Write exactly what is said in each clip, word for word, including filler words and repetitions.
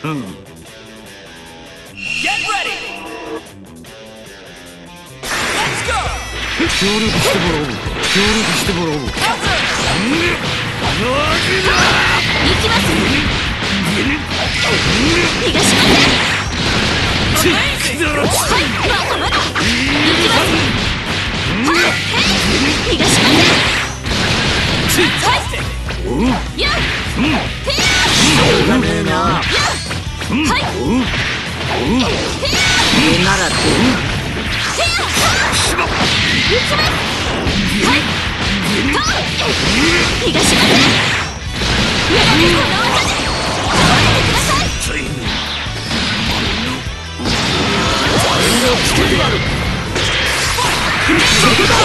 協力してもらおう。協力してもらおう。行きます。逃がしません。はい、まだまだ。行きます。はい、逃がしません。はい、やっ、てやー。しょうがねえな。やっ、はい、てやー。ならて。てやー。行きます。はい、と、逃がしません。やだね、この技で。倒れてください。つけてやる。そこだ。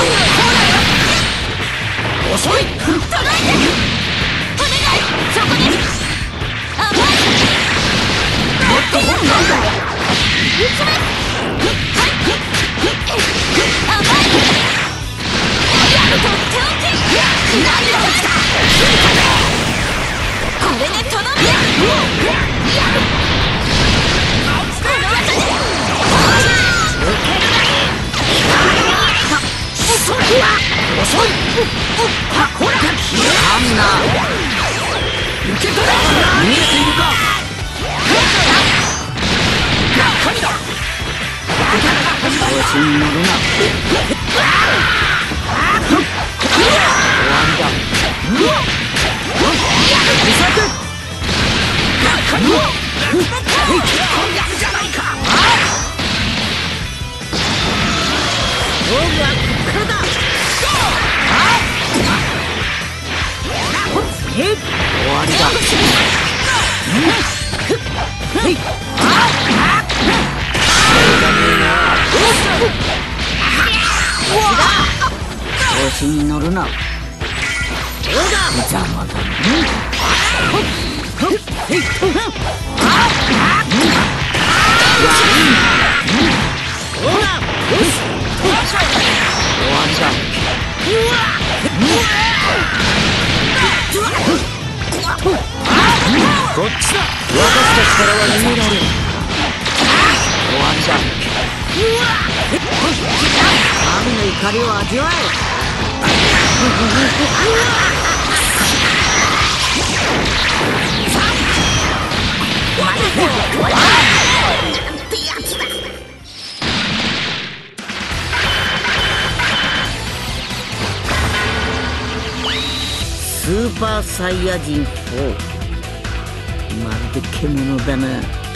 遅い。届いて。お願い。そこです。甘い。もっと本当だ。撃ちます。はい。甘い。やるとっておき。何が来た。これでとどめ。やる。この技で。それは遅い。ほら、あんな受け取れ。見えているか。神だ。調子に乗るな。終わりだ。自作。神だ。じゃないか。勝負はこっからだ。終わりだ。調子に乗るな。邪魔だね。終わりだ。こっちだ。私たちからは逃げられん。終わりだ。神の怒りを味わえ。スーパーサイヤ人フォー。まるで獣だな。